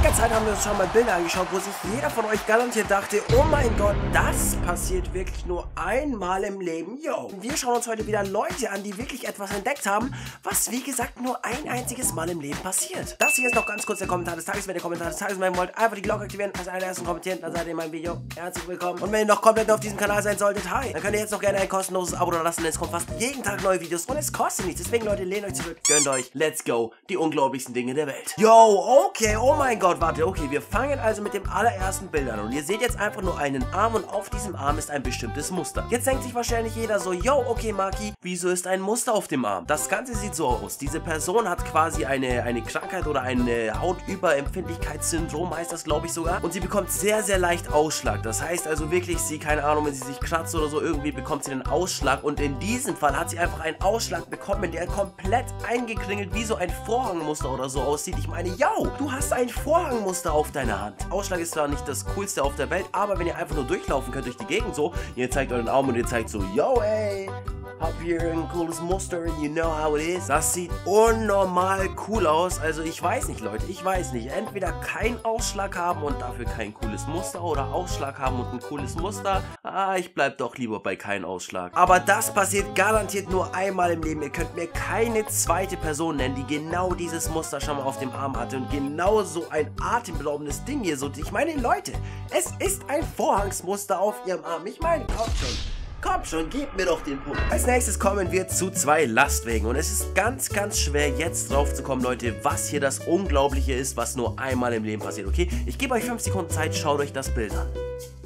einiger Zeit haben wir uns schon mal Bilder angeschaut, wo sich jeder von euch garantiert dachte, oh mein Gott, das passiert wirklich nur einmal im Leben. Yo. Wir schauen uns heute wieder Leute an, die wirklich etwas entdeckt haben, was wie gesagt nur ein einziges Mal im Leben passiert. Das hier ist noch ganz kurz der Kommentar des Tages. Wenn ihr Kommentar des Tages machen wollt, einfach die Glocke aktivieren, als allerersten kommentieren, dann seid ihr in meinem Video. Herzlich willkommen. Und wenn ihr noch komplett auf diesem Kanal sein solltet, hi, dann könnt ihr jetzt noch gerne ein kostenloses Abo da lassen, denn es kommt fast jeden Tag neue Videos und es kostet nichts. Deswegen Leute, lehnt euch zurück, gönnt euch, let's go, die unglaublichsten Dinge der Welt. Yo, okay, oh mein Gott, warte, okay, wir fangen also mit dem allerersten Bild an und ihr seht jetzt einfach nur einen Arm und auf diesem Arm ist ein bestimmtes Muster. Jetzt denkt sich wahrscheinlich jeder so, yo, okay Maki, wieso ist ein Muster auf dem Arm? Das Ganze sieht so aus, diese Person hat quasi eine Krankheit oder ein Hautüberempfindlichkeitssyndrom, heißt das glaube ich sogar, und sie bekommt sehr, sehr leicht Ausschlag. Das heißt also wirklich, sie, keine Ahnung, wenn sie sich kratzt oder so, irgendwie bekommt sie einen Ausschlag und in diesem Fall hat sie einfach einen Ausschlag bekommen, der komplett eingekringelt wie so ein Vorhangmuster oder so aussieht. Ich meine, yo, du hast ein Vorhangmuster auf deiner Hand. Ausschlag ist zwar nicht das coolste auf der Welt, aber wenn ihr einfach nur durchlaufen könnt durch die Gegend so, ihr zeigt euren Arm und ihr zeigt so, yo, ey, hab hier ein cooles Muster, you know how it is. Das sieht unnormal cool aus. Also ich weiß nicht, Leute, ich weiß nicht. Entweder keinen Ausschlag haben und dafür kein cooles Muster oder Ausschlag haben und ein cooles Muster. Ich bleib doch lieber bei keinem Ausschlag. Aber das passiert garantiert nur einmal im Leben. Ihr könnt mir keine zweite Person nennen, die genau dieses Muster schon mal auf dem Arm hatte und genau so ein atemberaubendes Ding hier so. Ich meine, Leute, es ist ein Vorhangsmuster auf ihrem Arm. Ich meine, kommt schon. Komm schon, gib mir doch den Punkt. Als nächstes kommen wir zu zwei Lastwagen. Und es ist ganz, ganz schwer, jetzt drauf zu kommen, Leute, was hier das Unglaubliche ist, was nur einmal im Leben passiert, okay? Ich gebe euch 5 Sekunden Zeit, schaut euch das Bild an.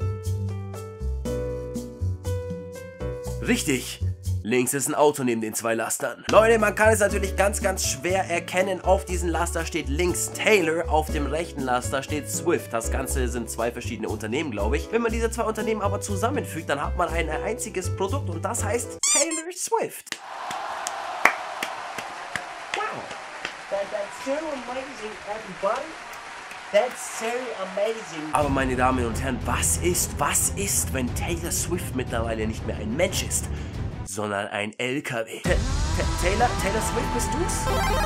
Richtig. Links ist ein Auto neben den zwei Lastern. Leute, man kann es natürlich ganz, ganz schwer erkennen. Auf diesem Laster steht links Taylor, auf dem rechten Laster steht Swift. Das Ganze sind zwei verschiedene Unternehmen, glaube ich. Wenn man diese zwei Unternehmen aber zusammenfügt, dann hat man ein einziges Produkt und das heißt Taylor Swift. Wow, that's so amazing, everybody. That's so amazing. Aber meine Damen und Herren, was ist, wenn Taylor Swift mittlerweile nicht mehr ein Mensch ist, sondern ein LKW. Taylor Swift, bist du's?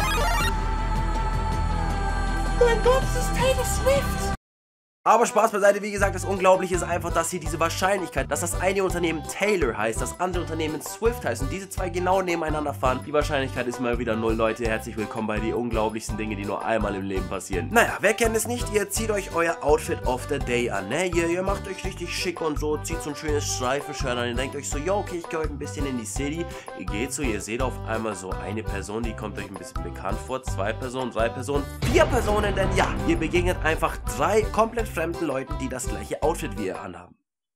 Oh mein Gott, es ist Taylor Swift! Aber Spaß beiseite, wie gesagt, das Unglaubliche ist einfach, dass hier diese Wahrscheinlichkeit, dass das eine Unternehmen Taylor heißt, das andere Unternehmen Swift heißt und diese zwei genau nebeneinander fahren, die Wahrscheinlichkeit ist mal wieder 0, Leute. Herzlich willkommen bei die unglaublichsten Dinge, die nur einmal im Leben passieren. Naja, wer kennt es nicht? Ihr zieht euch euer Outfit of the Day an, ne? Ihr macht euch richtig schick und so, zieht so ein schönes Streifenshirt an, ihr denkt euch so, yo, okay, ich gehe heute ein bisschen in die City. Ihr geht so, ihr seht auf einmal so eine Person, die kommt euch ein bisschen bekannt vor, 2 Personen, 3 Personen, 4 Personen, denn ja, ihr begegnet einfach 3 komplett fremden Leuten, die das gleiche Outfit wie ihr anhaben.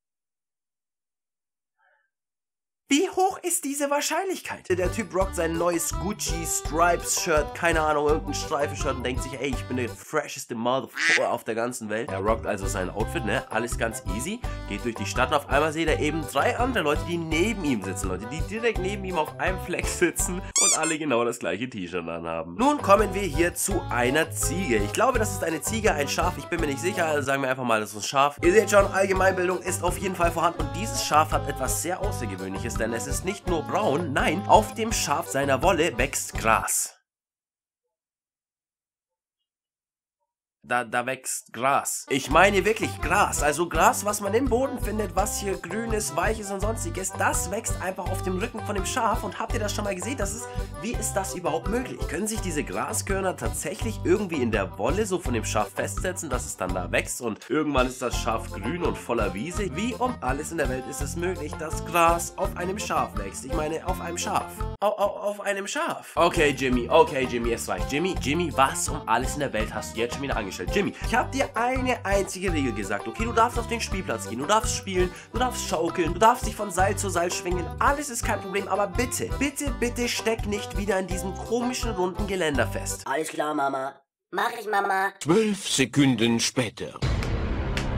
Wie hoch ist diese Wahrscheinlichkeit? Der Typ rockt sein neues Gucci Stripes Shirt, keine Ahnung, irgendein Streifenshirt und denkt sich, ey, ich bin der fresheste Motherfucker auf der ganzen Welt. Er rockt also sein Outfit, ne, alles ganz easy, geht durch die Stadt und auf einmal seht er eben 3 andere Leute, die neben ihm sitzen, Leute, die direkt neben ihm auf einem Fleck sitzen und alle genau das gleiche T-Shirt anhaben. Nun kommen wir hier zu einer Ziege. Ich glaube, das ist eine Ziege, ein Schaf, ich bin mir nicht sicher, also sagen wir einfach mal, das ist ein Schaf. Ihr seht schon, Allgemeinbildung ist auf jeden Fall vorhanden und dieses Schaf hat etwas sehr Außergewöhnliches, denn es ist nicht nur braun, nein, auf dem Schaf seiner Wolle wächst Gras. Da wächst Gras. Ich meine wirklich Gras. Also Gras, was man im Boden findet, was hier grün ist, weich ist und sonstiges. Das wächst einfach auf dem Rücken von dem Schaf. Und habt ihr das schon mal gesehen? Wie ist das überhaupt möglich? Können sich diese Graskörner tatsächlich irgendwie in der Wolle so von dem Schaf festsetzen, dass es dann da wächst und irgendwann ist das Schaf grün und voller Wiese? Wie um alles in der Welt ist es möglich, dass Gras auf einem Schaf wächst? Ich meine, auf einem Schaf. Auf einem Schaf. Okay, Jimmy, es reicht. Jimmy, was um alles in der Welt hast du jetzt schon wieder angestellt? Jimmy, ich habe dir eine einzige Regel gesagt, okay? Du darfst auf den Spielplatz gehen, du darfst spielen, du darfst schaukeln, du darfst dich von Seil zu Seil schwingen, alles ist kein Problem, aber bitte, bitte steck nicht wieder in diesem komischen runden Geländer fest. Alles klar, Mama. Mach ich, Mama. 12 Sekunden später.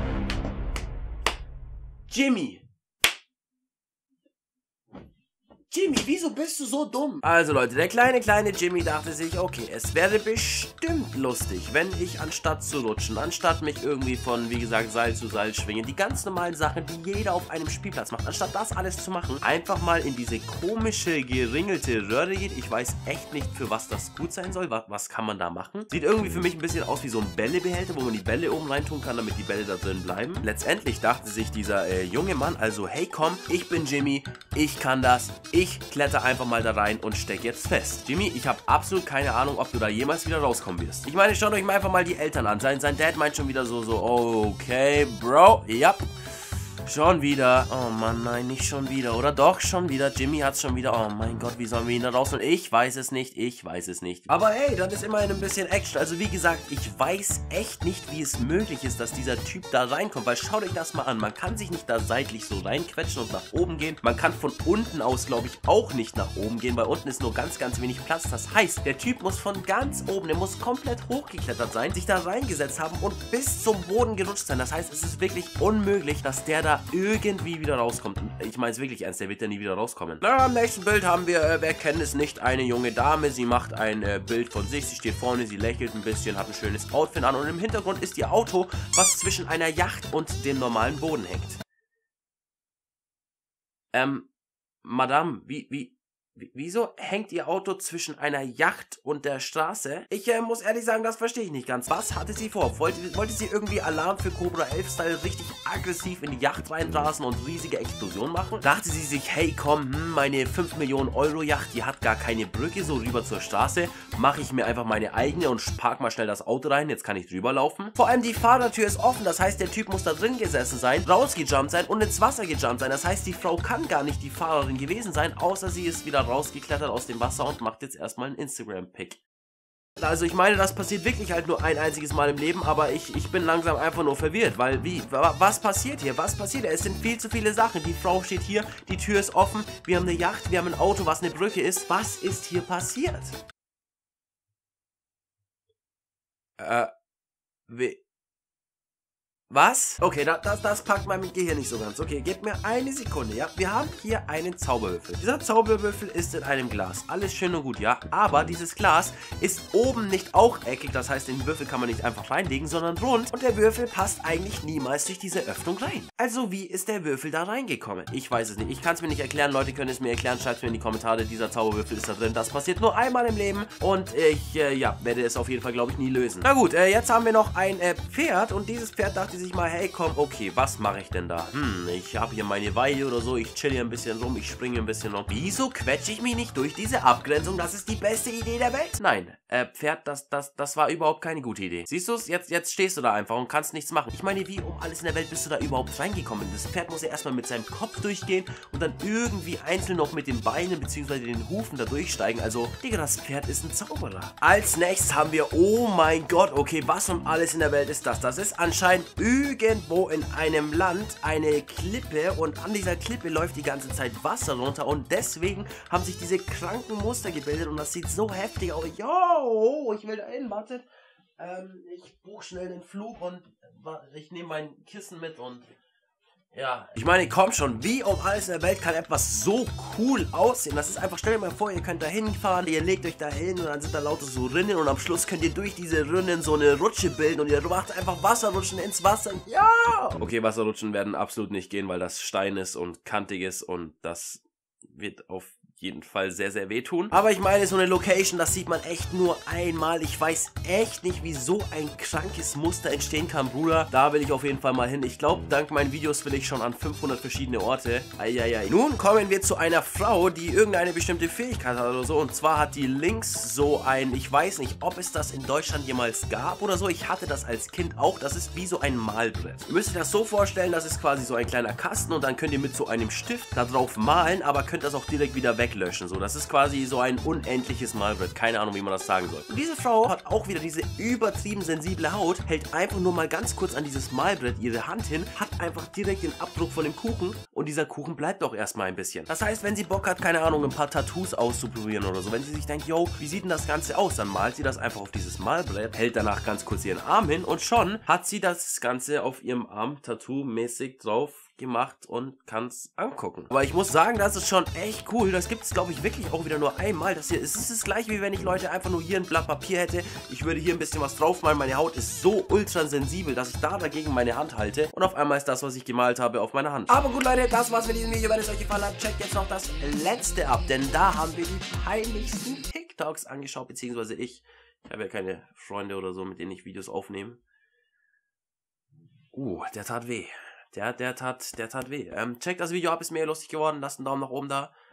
Jimmy, Jimmy, wieso bist du so dumm? Also Leute, der kleine Jimmy dachte sich, okay, es wäre bestimmt lustig, wenn ich anstatt zu rutschen, anstatt mich irgendwie von, wie gesagt, Seil zu Seil schwingen, die ganz normalen Sachen, die jeder auf einem Spielplatz macht, anstatt das alles zu machen, einfach mal in diese komische, geringelte Röhre geht. Ich weiß echt nicht, für was das gut sein soll. Was kann man da machen? Sieht irgendwie für mich ein bisschen aus wie so ein Bällebehälter, wo man die Bälle oben reintun kann, damit die Bälle da drin bleiben. Letztendlich dachte sich dieser junge Mann also, hey komm, ich bin Jimmy, ich kann das, ich kletter einfach mal da rein und steck jetzt fest. Jimmy, ich habe absolut keine Ahnung, ob du da jemals wieder rauskommen wirst. Ich meine, schaut euch mal einfach mal die Eltern an. Sein Dad meint schon wieder so, okay, Bro, ja. Schon wieder. Oh Mann, nein, nicht schon wieder. Oder doch, schon wieder. Jimmy hat's schon wieder. Oh mein Gott, wie sollen wir ihn da rausholen? Ich weiß es nicht. Ich weiß es nicht. Aber hey, dann ist immerhin ein bisschen Action. Also wie gesagt, ich weiß echt nicht, wie es möglich ist, dass dieser Typ da reinkommt. Weil schaut euch das mal an. Man kann sich nicht da seitlich so reinquetschen und nach oben gehen. Man kann von unten aus, glaube ich, auch nicht nach oben gehen. Weil unten ist nur ganz, ganz wenig Platz. Das heißt, der Typ muss von ganz oben, der muss komplett hochgeklettert sein, sich da reingesetzt haben und bis zum Boden gerutscht sein. Das heißt, es ist wirklich unmöglich, dass der da irgendwie wieder rauskommt. Ich meine es wirklich ernst, der wird ja nie wieder rauskommen. Na, am nächsten Bild haben wir, wer kennt es nicht, eine junge Dame. Sie macht ein Bild von sich, sie steht vorne, sie lächelt ein bisschen, hat ein schönes Outfit an und im Hintergrund ist ihr Auto, was zwischen einer Yacht und dem normalen Boden hängt. Madame, wieso hängt Ihr Auto zwischen einer Yacht und der Straße? Ich muss ehrlich sagen, das verstehe ich nicht ganz. Was hatte sie vor? Wollte sie irgendwie Alarm für Cobra 11 Style richtig aggressiv in die Yacht reinrasen und riesige Explosionen machen? Dachte sie sich, hey komm, meine 5 Millionen Euro Yacht, die hat gar keine Brücke, so rüber zur Straße, mache ich mir einfach meine eigene und park mal schnell das Auto rein, jetzt kann ich drüber laufen. Vor allem die Fahrertür ist offen, das heißt, der Typ muss da drin gesessen sein, rausgejumpt sein und ins Wasser gejumpt sein. Das heißt, die Frau kann gar nicht die Fahrerin gewesen sein, außer sie ist wieder rausgeklettert aus dem Wasser und macht jetzt erstmal einen Instagram-Pic. Also ich meine, das passiert wirklich halt nur ein einziges Mal im Leben, aber ich bin langsam einfach nur verwirrt, weil was passiert hier? Was passiert hier? Es sind viel zu viele Sachen. Die Frau steht hier, die Tür ist offen, wir haben eine Yacht, wir haben ein Auto, was eine Brücke ist. Was ist hier passiert? Was? Okay, das packt mein Gehirn nicht so ganz. Okay, gebt mir eine Sekunde, ja? Wir haben hier einen Zauberwürfel. Dieser Zauberwürfel ist in einem Glas. Alles schön und gut, ja? Aber dieses Glas ist oben nicht auch eckig. Das heißt, den Würfel kann man nicht einfach reinlegen, sondern rund. Und der Würfel passt eigentlich niemals durch diese Öffnung rein. Also, wie ist der Würfel da reingekommen? Ich weiß es nicht. Ich kann es mir nicht erklären. Leute können es mir erklären. Schreibt mir in die Kommentare. Dieser Zauberwürfel ist da drin. Das passiert nur einmal im Leben. Und ich, ja, werde es auf jeden Fall, glaube ich, nie lösen. Na gut, jetzt haben wir noch ein Pferd. Und dieses Pferd dachte sich mal, hey komm, okay, was mache ich denn da? Ich habe hier meine Weide oder so, ich chill hier ein bisschen rum, ich springe ein bisschen rum. Wieso quetsche ich mich nicht durch diese Abgrenzung? Das ist die beste Idee der Welt. Nein, Pferd, das war überhaupt keine gute Idee. Siehst du es? Jetzt stehst du da einfach und kannst nichts machen. Ich meine, wie um alles in der Welt bist du da überhaupt reingekommen? Das Pferd muss ja erstmal mit seinem Kopf durchgehen und dann irgendwie einzeln noch mit den Beinen bzw. den Hufen da durchsteigen. Also, Digga, das Pferd ist ein Zauberer. Als nächstes haben wir, oh mein Gott, okay, was um alles in der Welt ist das? Das ist anscheinend irgendwo in einem Land eine Klippe und an dieser Klippe läuft die ganze Zeit Wasser runter und deswegen haben sich diese kranken Muster gebildet und das sieht so heftig aus. Yo, ich will da hin, wartet. Ich buche schnell den Flug und ich nehme mein Kissen mit und ja, ich meine, komm schon, wie um alles in der Welt kann etwas so cool aussehen? Das ist einfach, stellt euch mal vor, ihr könnt da hinfahren, ihr legt euch da hin und dann sind da lauter so Rinnen und am Schluss könnt ihr durch diese Rinnen so eine Rutsche bilden und ihr macht einfach Wasserrutschen ins Wasser. Ja! Okay, Wasserrutschen werden absolut nicht gehen, weil das Stein ist und kantig ist und das wird auf jeden Fall sehr, sehr wehtun. Aber ich meine, so eine Location, das sieht man echt nur einmal. Ich weiß echt nicht, wie so ein krankes Muster entstehen kann, Bruder. Da will ich auf jeden Fall mal hin. Ich glaube, dank meinen Videos will ich schon an 500 verschiedene Orte. Eieiei. Nun kommen wir zu einer Frau, die irgendeine bestimmte Fähigkeit hat oder so. Und zwar hat die links so ein, ich weiß nicht, ob es das in Deutschland jemals gab oder so. Ich hatte das als Kind auch. Das ist wie so ein Malbrett. Ihr müsst euch das so vorstellen, das ist quasi so ein kleiner Kasten und dann könnt ihr mit so einem Stift da drauf malen, aber könnt das auch direkt wieder weglöschen. So, das ist quasi so ein unendliches Malbrett. Keine Ahnung, wie man das sagen soll. Und diese Frau hat auch wieder diese übertrieben sensible Haut, hält einfach nur mal ganz kurz an dieses Malbrett ihre Hand hin, hat einfach direkt den Abdruck von dem Kuchen und dieser Kuchen bleibt auch erstmal ein bisschen. Das heißt, wenn sie Bock hat, keine Ahnung, ein paar Tattoos auszuprobieren oder so, wenn sie sich denkt, yo, wie sieht denn das Ganze aus, dann malt sie das einfach auf dieses Malbrett, hält danach ganz kurz ihren Arm hin und schon hat sie das Ganze auf ihrem Arm tattoo-mäßig drauf gemacht und kann's angucken. Aber ich muss sagen, das ist schon echt cool. Das gibt es, glaube ich, wirklich auch wieder nur einmal. Das hier ist das gleiche, wie wenn ich, Leute, einfach nur hier ein Blatt Papier hätte. Ich würde hier ein bisschen was draufmalen. Meine Haut ist so ultra sensibel, dass ich da dagegen meine Hand halte. Und auf einmal ist das, was ich gemalt habe, auf meiner Hand. Aber gut, Leute, das war's mit diesem Video. Wenn es euch gefallen hat, checkt jetzt noch das letzte ab. Denn da haben wir die peinlichsten TikToks angeschaut. Beziehungsweise ich habe ja keine Freunde oder so, mit denen ich Videos aufnehme. Der tat weh. Der tat weh. Checkt das Video ab, ist mega lustig geworden. Lasst einen Daumen nach oben da.